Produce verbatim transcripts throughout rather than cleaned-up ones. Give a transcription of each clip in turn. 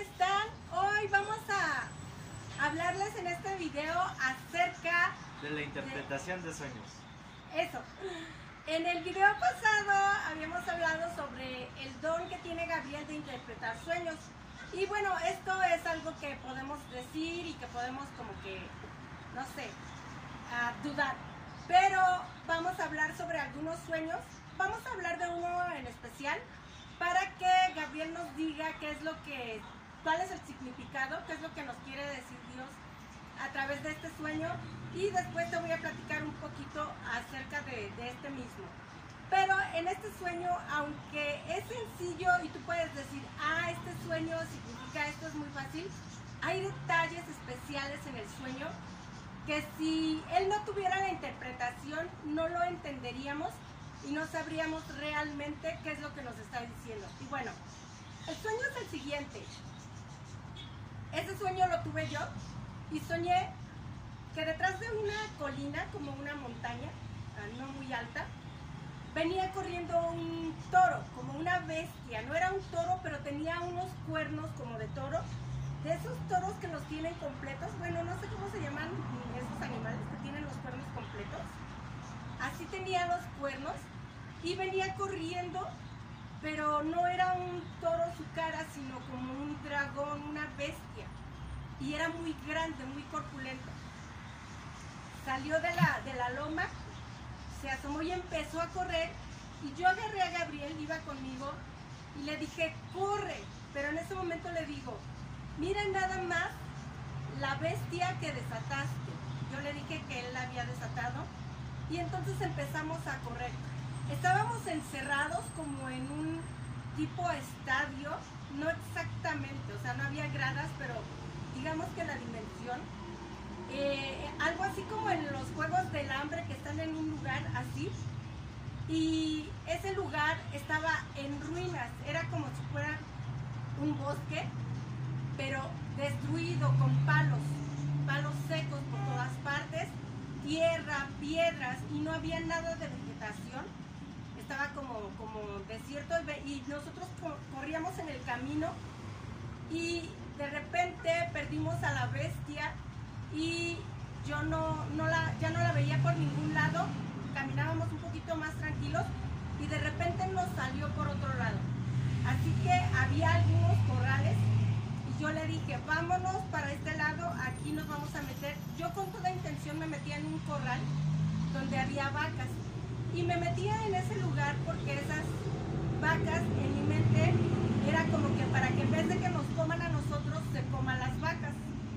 están? Hoy vamos a hablarles en este video acerca de la interpretación de, de sueños. Eso. En el video pasado habíamos hablado sobre el don que tiene Gabriel de interpretar sueños. Y bueno, esto es algo que podemos decir y que podemos como que, no sé, uh, dudar. Pero vamos a hablar sobre algunos sueños. Vamos a hablar de uno en especial para que Gabriel nos diga qué es lo que, cuál es el significado, qué es lo que nos quiere decir Dios a través de este sueño, y después te voy a platicar un poquito acerca de, de este mismo. Pero en este sueño, aunque es sencillo y tú puedes decir, ah, este sueño significa esto, es muy fácil, hay detalles especiales en el sueño que si él no tuviera la interpretación no lo entenderíamos y no sabríamos realmente qué es lo que nos está diciendo. Y bueno, el sueño es el siguiente. Ese sueño lo tuve yo y soñé que detrás de una colina, como una montaña, no muy alta, venía corriendo un toro, como una bestia. No era un toro, pero tenía unos cuernos como de toro. De esos toros que los tienen completos, bueno, no sé cómo se llaman esos animales que tienen los cuernos completos. Así tenía los cuernos y venía corriendo, pero no era un toro su cara, sino como un dragón, una bestia. Y era muy grande, muy corpulento. Salió de la, de la loma, se asomó y empezó a correr. Y yo agarré a Gabriel, iba conmigo, y le dije, corre. Pero en ese momento le digo, mira nada más la bestia que desataste. Yo le dije que él la había desatado. Y entonces empezamos a correr. Estábamos encerrados como en un tipo estadio, no exactamente, o sea, no había gradas, pero digamos que la dimensión, eh, algo así como en los Juegos del Hambre que están en un lugar así, y ese lugar estaba en ruinas, era como si fuera un bosque, pero destruido con palos, palos secos por todas partes, tierra, piedras, y no había nada de vegetación. Estaba como, como desierto y nosotros corríamos en el camino y de repente perdimos a la bestia y yo no, no la, ya no la veía por ningún lado. Caminábamos un poquito más tranquilos y de repente nos salió por otro lado. Así que había algunos corrales y yo le dije, vámonos para este lado, aquí nos vamos a meter. Yo con toda intención me metía en un corral donde había vacas. Y me metía en ese lugar porque esas vacas en mi mente era como que para que en vez de que nos coman a nosotros, se coman las vacas.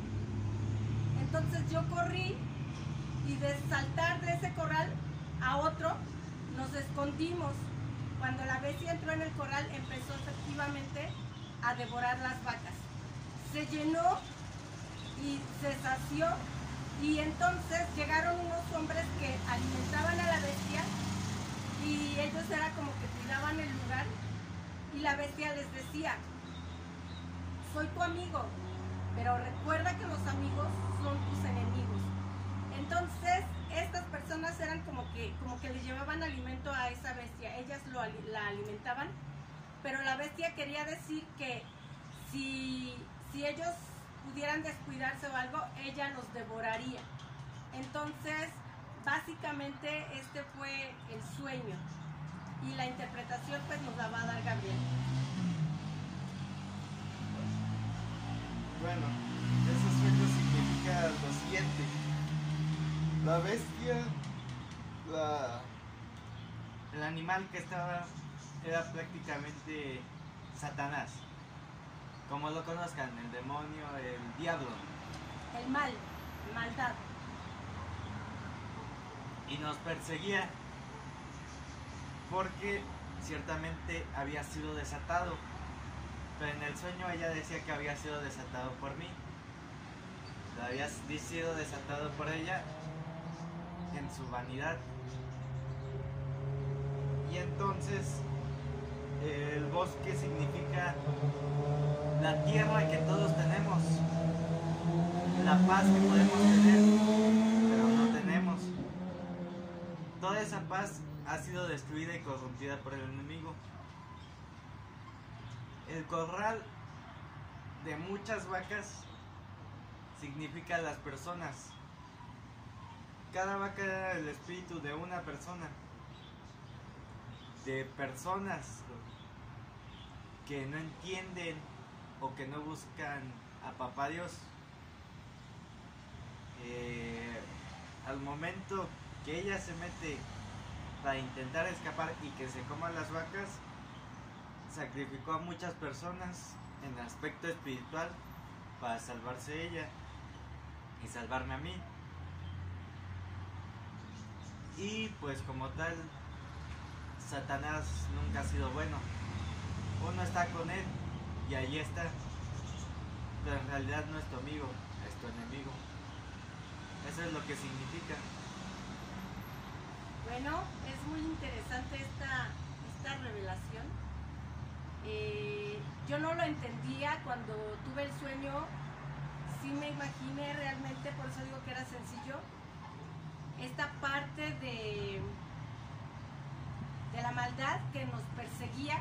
Entonces yo corrí y de saltar de ese corral a otro, nos escondimos. Cuando la bestia entró en el corral, empezó efectivamente a devorar las vacas. Se llenó y se sació. Y entonces llegaron unos hombres que alimentaban a la bestia y ellos era como que cuidaban el lugar y la bestia les decía, soy tu amigo, pero recuerda que los amigos son tus enemigos. Entonces estas personas eran como que, como que le llevaban alimento a esa bestia, ellas lo, la alimentaban, pero la bestia quería decir que si, si ellos pudieran descuidarse o algo, ella los devoraría. Entonces, básicamente este fue el sueño y la interpretación pues nos la va a dar Gabriel. Bueno, ese sueño significa lo siguiente. La bestia, la, el animal que estaba era prácticamente Satanás. Como lo conozcan, el demonio, el diablo. El mal, maldad. Y nos perseguía porque ciertamente había sido desatado. Pero en el sueño ella decía que había sido desatado por mí. Había sido desatado por ella en su vanidad. Y entonces el bosque significa la tierra que todos tenemos, la paz que podemos tener, pero no tenemos. Toda esa paz ha sido destruida y corrompida por el enemigo. El corral de muchas vacas significa las personas. Cada vaca era el espíritu de una persona, de personas que no entienden o que no buscan a Papá Dios. Eh, al momento que ella se mete para intentar escapar y que se coman las vacas, sacrificó a muchas personas en el aspecto espiritual para salvarse ella y salvarme a mí. Y pues como tal, Satanás nunca ha sido bueno. Uno está con él y ahí está, pero en realidad no es tu amigo, es tu enemigo. Eso es lo que significa. Bueno, es muy interesante esta, esta revelación. Eh, yo no lo entendía cuando tuve el sueño, sí me imaginé realmente, por eso digo que era sencillo, esta parte de, de la maldad que nos perseguía,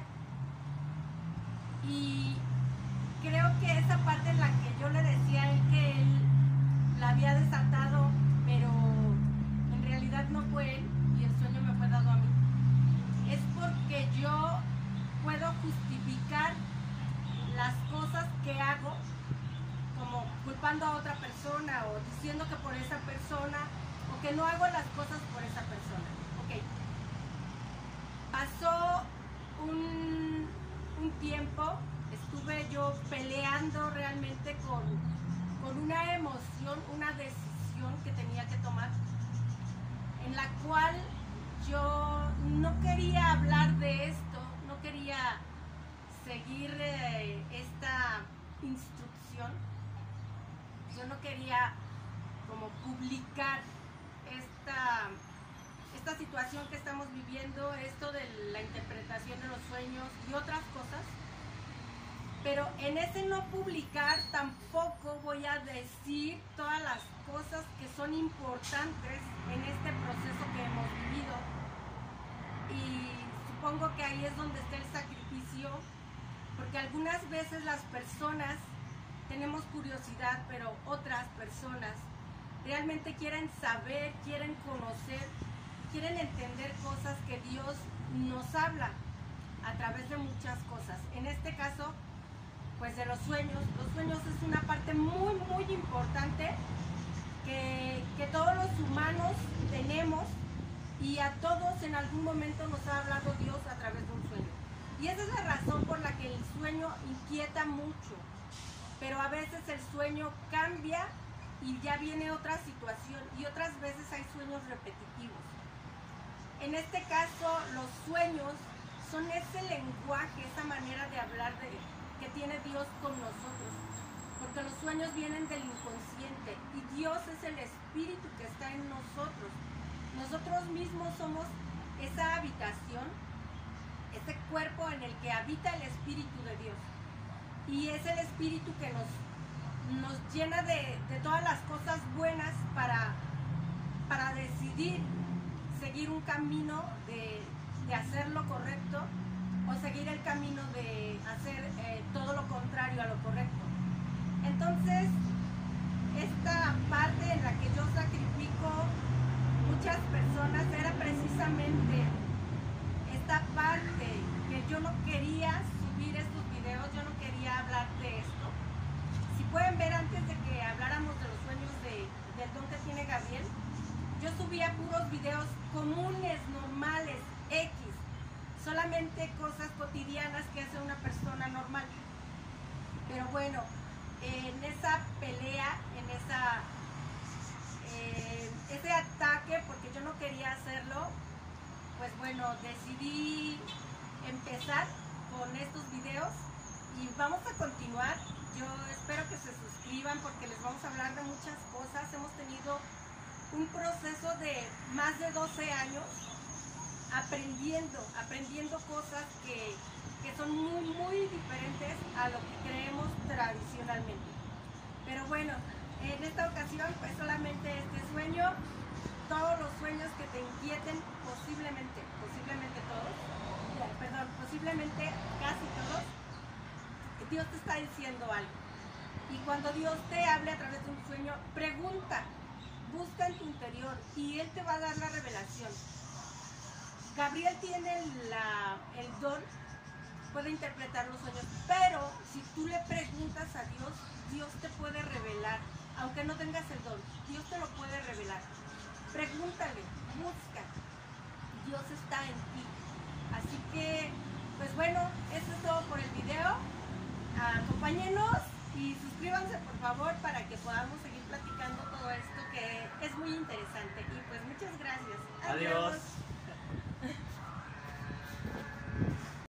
y creo que esa parte en la que yo le decía a él que él la había desatado, pero en realidad no fue él y el sueño me fue dado a mí, es porque yo puedo justificar las cosas que hago como culpando a otra persona o diciendo que por esa persona, o que no hago las cosas por esa persona. Ok, pasó un, un tiempo, estuve yo peleando realmente con, con una emoción, una decisión que tenía que tomar, en la cual yo no quería hablar de esto, no quería seguir eh, esta instrucción, yo no quería como publicar esta, esta situación que estamos viviendo, esto de la interpretación de los sueños y otras cosas, pero en ese no publicar tampoco voy a decir todas las cosas que son importantes en este proceso que hemos vivido, y supongo que ahí es donde está el sacrificio, porque algunas veces las personas tenemos curiosidad, pero otras personas realmente quieren saber, quieren conocer, quieren entender cosas que Dios nos habla a través de muchas cosas. En este caso, pues de los sueños. Los sueños es una parte muy, muy importante que, que todos los humanos tenemos, y a todos en algún momento nos ha hablado Dios a través de un sueño. Y esa es la razón por la que el sueño inquieta mucho. Pero a veces el sueño cambia y ya viene otra situación, y otras veces hay sueños repetitivos. En este caso, los sueños son ese lenguaje, esa manera de hablar de, que tiene Dios con nosotros, porque los sueños vienen del inconsciente y Dios es el espíritu que está en nosotros. Nosotros mismos somos esa habitación, ese cuerpo en el que habita el espíritu de Dios, y es el espíritu que nos nos llena de, de todas las cosas buenas para, para decidir seguir un camino de, de hacer lo correcto, o seguir el camino de hacer eh, todo lo contrario a lo correcto. Entonces, esta parte en la que yo sacrifico muchas personas era precisamente esta parte que yo no quería subir estos videos, yo no quería hablar de esto. Si pueden ver, antes de que habláramos de los sueños de, del don que tiene Gabriel, yo subía puros videos comunes, normales, X, solamente cosas cotidianas que hace una persona normal. Pero bueno, en esa pelea, en esa eh, ese ataque, porque yo no quería hacerlo, pues bueno, decidí empezar con estos videos y vamos a continuar. Yo espero que se suscriban porque les vamos a hablar de muchas cosas. Hemos tenido un proceso de más de doce años aprendiendo, aprendiendo cosas que, que son muy, muy diferentes a lo que creemos tradicionalmente. Pero bueno, en esta ocasión pues solamente este sueño, todos los sueños que te inquieten, posiblemente, posiblemente todos, perdón, posiblemente casi todos, Dios te está diciendo algo. Y cuando Dios te hable a través de un sueño, pregunta, busca en tu interior y Él te va a dar la revelación. Gabriel tiene la, el don, puede interpretar los sueños, pero si tú le preguntas a Dios, Dios te puede revelar, aunque no tengas el don, Dios te lo puede revelar. Pregúntale, busca, Dios está en ti. Así que, pues bueno, eso es todo por el video. Acompáñenos y suscríbanse por favor para que podamos seguir platicando todo esto que es muy interesante. Y pues muchas gracias. Adiós.